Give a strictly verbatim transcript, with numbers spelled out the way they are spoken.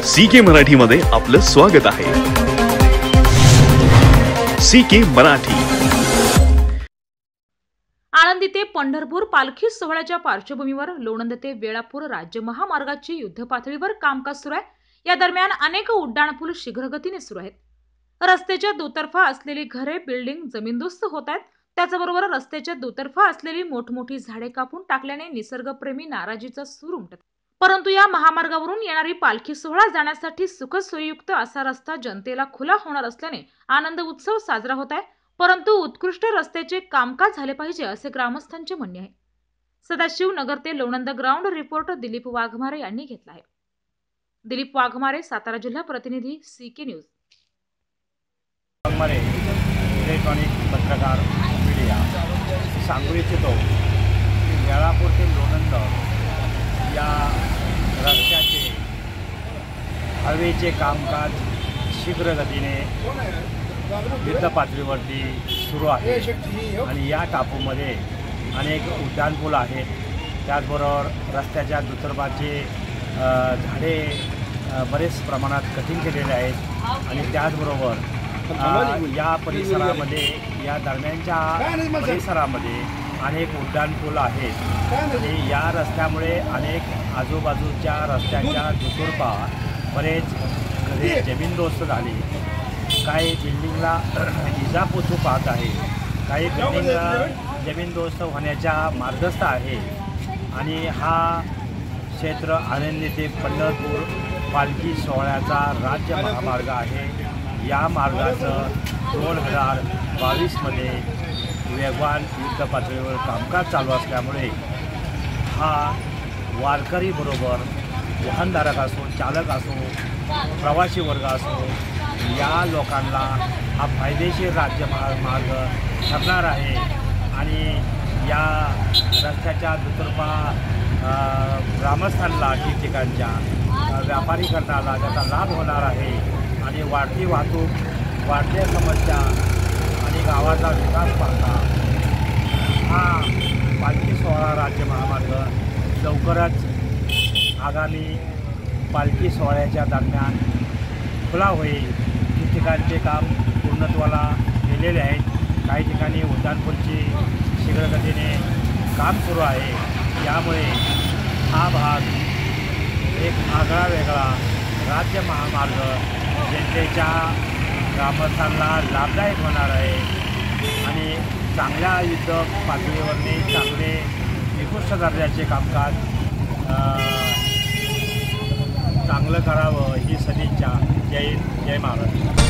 C के मराठी मध्ये आपलं स्वागत आहे। सी के मराठी। आळंदी ते पंढरपूर पालखी सोहळ्याच्या पार्श्वभूमीवर लोणंद ते वेळापूर राज्य महामार्गाची युद्धपातळीवर कामकाज सुरू आहे। या दरम्यान अनेक उड्डाणपूल शीघ्रगतीने सुरू आहेत। रस्त्याच्या दुतर्फा असलेली घरे, बिल्डिंग जमीनदोस्त होत आहेत। त्याचबरोबर रस्त्याच्या दुतर्फा असलेली मोठमोठी झाडे कापून टाकल्याने निसर्गप्रेमी नाराजीचा सूर उमटत। परंतु या महामार्गावरून येणारी पालखी सोहळा जाण्यासाठी सुखसोयीयुक्त असा रस्ता जनतेला खुला होणार असल्याने आनंद उत्सव साजरा होत आहे। परंतु उत्कृष्ट रस्त्याचे कामकाज झाले पाहिजे असे ग्रामस्थांचे म्हणणे आहे। सदाशिव नगर ते लोणंद ग्राउंड रिपोर्ट दिलीप वाघमारे यांनी घेतला आहे। दिलीप वाघमारे, सातारा जिल्हा प्रतिनिधी, C K news. Waghmare, electronic पत्रकार मीडिया। सांगू इच्छितो की वेळापूर ते लोणंद या रस्त्याचे हवेचे कामकाज शीघ्र गतीने युद्ध पातळीवरती सुरू आहे आणि या टापूमध्ये अनेक उड्डाणपूल आहेत। त्याचबरोबर रस्त्याच्या दुतर्फाचे झाडे बरेच प्रमाणात कटिंग केलेले आहेत आणि त्याचबरोबर या परिसरामध्ये या दरम्यानच्या परिसरामध्ये अनेक उड्डाणपूल आहेत आणि या रस्त्यामुळे अनेक आजूबाजूच्या रस्त्याच्या दुतर्फा बरेच घरे जमीनदोस्त झाली। काही बिल्डिंगला इजा पोचू पाहत आहे, काही बिल्डिंग जमीनदोस्त होण्याच्या मार्गस्थ आहे आणि हा क्षेत्र आळंदी ते पंढरपूर पालखी सोहळ्याचा राज्य महामार्ग आहे। या मार्गाचं दोन हजार बावीसमध्ये वेगवान युद्ध पातळीवर कामकाज चालू असल्यामुळे हा वारकरीबरोबर वाहनधारक असो, चालक असो, प्रवासी वर्ग असो, या लोकांना हा फायदेशीर राज्य महामार्ग ठरणार आहे आणि या रस्त्याच्या दुतर्फा ग्रामस्थांना ठिकठिकाणच्या व्यापारीकरणाला त्याचा लाभ होणार आहे आणि वाढती वाहतूक, वाढत्या समस्या आणि गावाचा विकास पाहता हा पालखी सोहळा राज्य महामार्ग लवकरच आगामी पालखी सोहळ्याच्या दरम्यान खुला होईल। ठिकठिकाणचे काम पूर्णत्वाला गेलेले आहेत, काही ठिकाणी उड्डाणपूलची शीघ्रगतीने काम सुरू आहे। यामुळे हा भाग एक आगळा वेगळा राज्य महामार्ग जनतेच्या ग्रामस्थांना लाभदायक होणार आहे आणि चांगल्या युद्ध पातळीवरती चांगले निकृष्ट दर्जाचे कामकाज चांगलं करावं ही सदिच्छा। जय जय महाराष्ट्र।